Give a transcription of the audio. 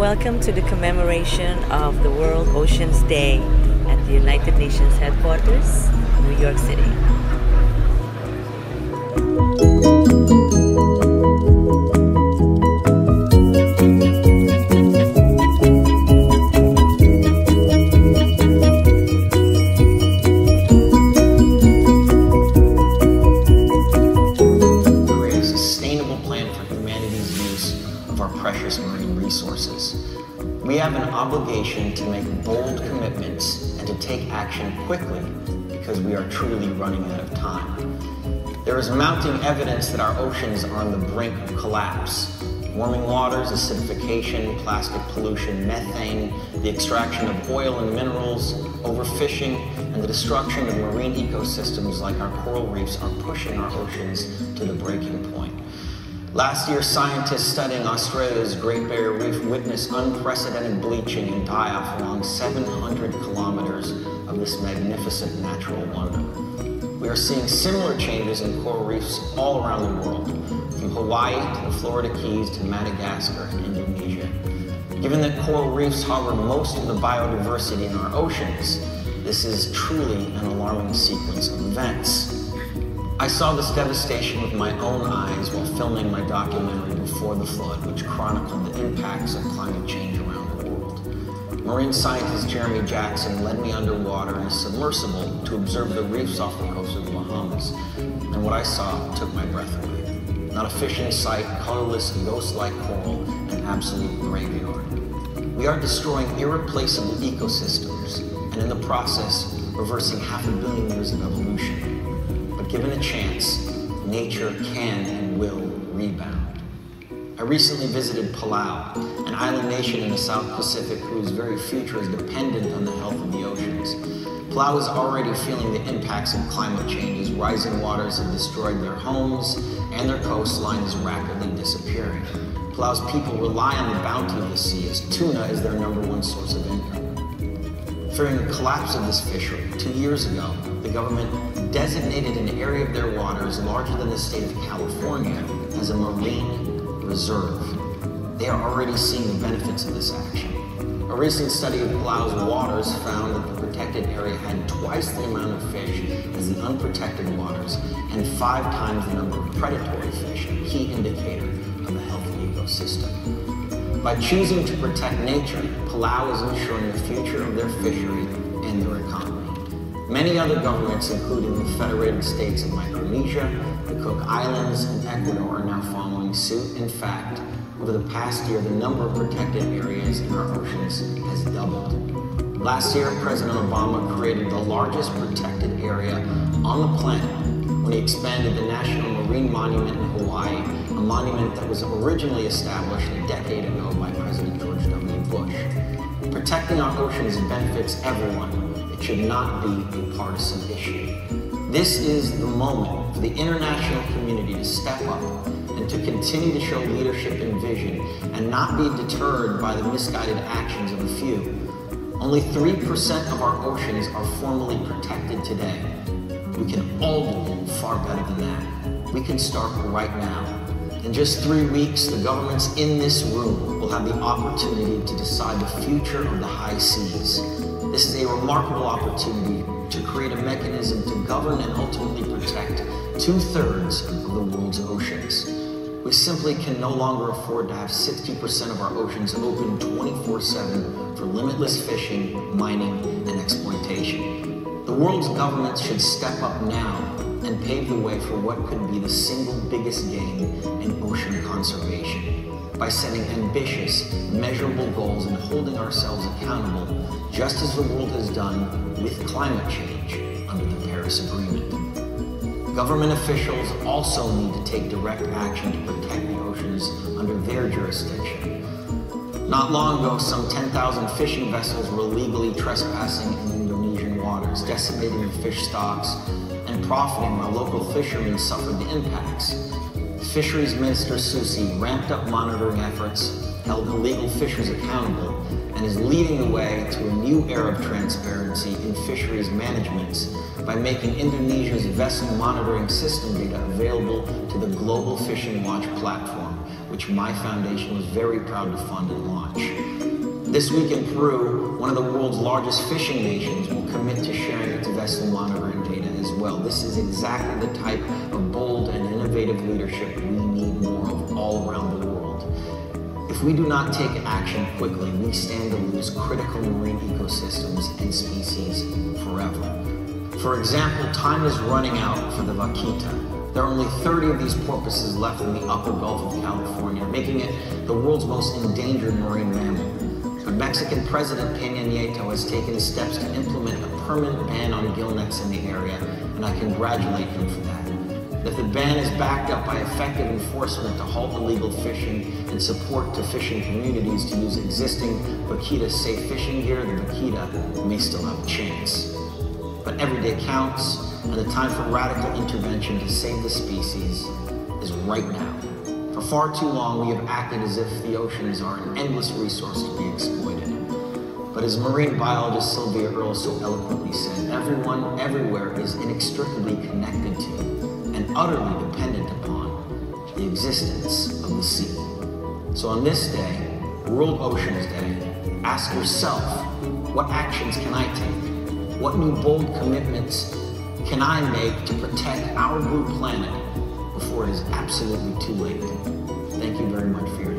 Welcome to the commemoration of the World Oceans Day at the United Nations headquarters, New York City. Our precious marine resources. We have an obligation to make bold commitments and to take action quickly because we are truly running out of time. There is mounting evidence that our oceans are on the brink of collapse. Warming waters, acidification, plastic pollution, methane, the extraction of oil and minerals, overfishing, and the destruction of marine ecosystems like our coral reefs are pushing our oceans to the breaking point. Last year, scientists studying Australia's Great Barrier Reef witnessed unprecedented bleaching and die-off along 700 kilometers of this magnificent natural wonder. We are seeing similar changes in coral reefs all around the world, from Hawaii to the Florida Keys to Madagascar and Indonesia. Given that coral reefs harbor most of the biodiversity in our oceans, this is truly an alarming sequence of events. I saw this devastation with my own eyes while filming my documentary Before the Flood, which chronicled the impacts of climate change around the world. Marine scientist Jeremy Jackson led me underwater in a submersible to observe the reefs off the coast of the Bahamas, and what I saw took my breath away. Not a fish in sight, colorless, ghost-like coral, an absolute graveyard. We are destroying irreplaceable ecosystems, and in the process, reversing 500 million years of evolution. But given a chance, nature can and will rebound. I recently visited Palau, an island nation in the South Pacific whose very future is dependent on the health of the oceans. Palau is already feeling the impacts of climate change as rising waters have destroyed their homes and their coastline is rapidly disappearing. Palau's people rely on the bounty of the sea as tuna is their #1 source of income. Fearing the collapse of this fishery, 2 years ago, the government designated an area of their waters larger than the state of California as a marine reserve. They are already seeing the benefits of this action. A recent study of Palau's waters found that the protected area had twice the amount of fish as the unprotected waters and 5 times the number of predatory fish, a key indicator of a healthy ecosystem. By choosing to protect nature, Palau is ensuring the future of their fishery and their economy. Many other governments, including the Federated States of Micronesia, the Cook Islands, and Ecuador, are now following suit. In fact, over the past year, the number of protected areas in our oceans has doubled. Last year, President Obama created the largest protected area on the planet when he expanded the National Marine Monument in Hawaii, a monument that was originally established a decade ago by President George W. Bush. Protecting our oceans benefits everyone. It should not be a partisan issue. This is the moment for the international community to step up and to continue to show leadership and vision and not be deterred by the misguided actions of a few. Only 3% of our oceans are formally protected today. We can all do far better than that. We can start right now. In just 3 weeks, the governments in this room will have the opportunity to decide the future of the high seas. This is a remarkable opportunity to create a mechanism to govern and ultimately protect 2/3 of the world's oceans. We simply can no longer afford to have 60% of our oceans open 24/7 for limitless fishing, mining, and exploitation. The world's governments should step up now and pave the way for what could be the single biggest gain in ocean conservation by setting ambitious, measurable goals and holding ourselves accountable, just as the world has done with climate change under the Paris Agreement. Government officials also need to take direct action to protect the oceans under their jurisdiction. Not long ago, some 10,000 fishing vessels were illegally trespassing in Indonesian waters, decimating the fish stocks and profiting while local fishermen suffered the impacts. Fisheries Minister Susi ramped up monitoring efforts, held illegal fishers accountable, and is leading the way to a new era of transparency in fisheries management by making Indonesia's vessel monitoring system data available to the Global Fishing Watch platform, which my foundation was very proud to fund and launch. This week in Peru, one of the world's largest fishing nations will commit to sharing its vessel monitoring data as well. This is exactly the type of bold and innovative leadership we need more of all around the world. If we do not take action quickly, we stand to lose critical marine ecosystems and species forever. For example, time is running out for the vaquita. There are only 30 of these porpoises left in the upper Gulf of California, making it the world's most endangered marine mammal. But Mexican President Peña Nieto has taken steps to implement a permanent ban on gillnets in the area, and I congratulate him for that. If the ban is backed up by effective enforcement to halt illegal fishing and support to fishing communities to use existing vaquita-safe fishing gear, the vaquita may still have a chance. But every day counts, and the time for radical intervention to save the species is right now. For far too long, we have acted as if the oceans are an endless resource to be exploited. But as marine biologist Sylvia Earle so eloquently said, everyone, everywhere is inextricably connected to and utterly dependent upon the existence of the sea. So on this day, World Oceans Day, ask yourself, what actions can I take? What new bold commitments can I make to protect our blue planet before it is absolutely too late? Thank you very much for your